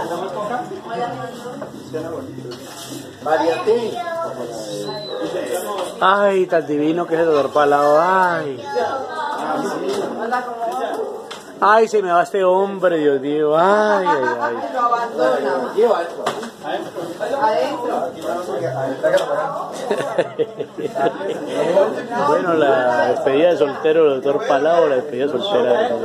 Ay, tan divino que es el doctor Palao. Ay. Ay, se me va este hombre, Dios mío. Ay, ay, ay. Lo abandona. Lleva eso. Adentro. Bueno, la despedida de soltero del doctor Palao, la despedida soltera de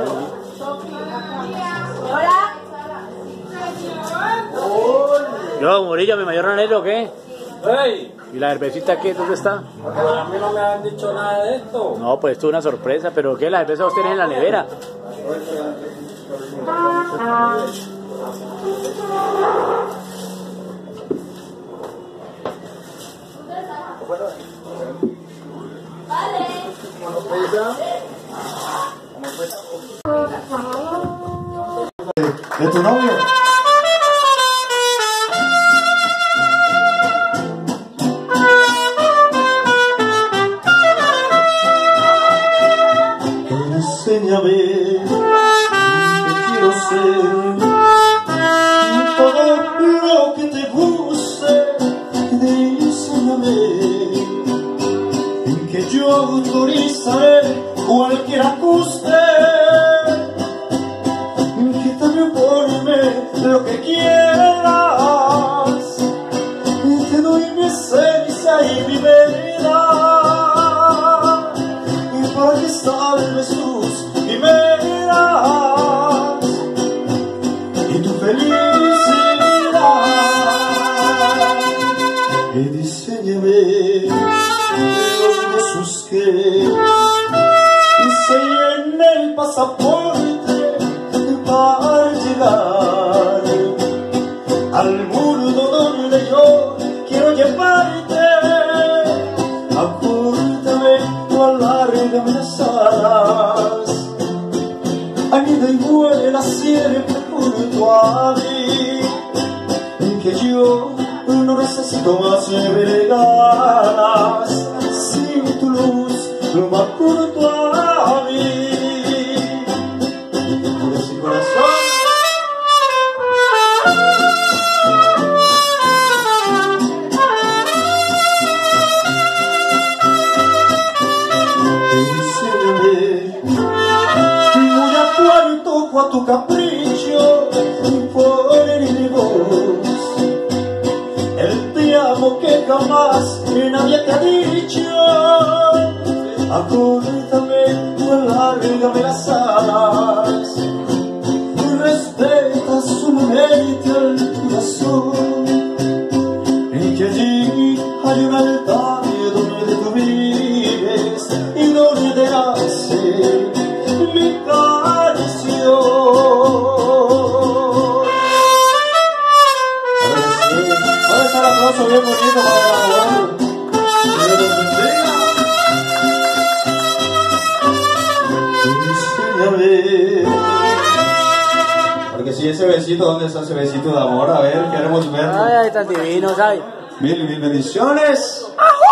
Yo, Murillo, mi mayor anhelo, ¿qué? ¡Hey! ¿Y la cervecita qué? ¿Dónde está? A mí no me han dicho nada de esto. No, pues esto es una sorpresa, pero ¿qué? La cerveza vos tenés en la nevera. ¿De tu novio? Enséñame que quiero ser todo lo que te guste. Enséñame que yo autorizaré cualquier ajuste. Lo que quieras, te doy mi esencia y mi vida, y para que salves tus quimeras y tu felicidad. Y diseñame los besos que enseñé en el pasaporte para llegar al mundo donde yo quiero llevarte. Acórtame o alárgame las alas, anida y vuela siempre junto a mí, que yo no necesito más regalas. Sin tu luz no me acorto a mí. Y te juro sin corazón. A tu capricho por mi voz, el te amo que jamás nadie te ha dicho. Acórtame o alárgame las alas, respeta sumamente el corazón, y que allí hay un altar donde tú vives y donde nace mi canción. Ahora está el aplauso bien bonito para grabar. Porque si ese besito, ¿dónde está ese besito de amor? A ver, queremos verlo. Ay, tan divinos, ay. Mil bendiciones.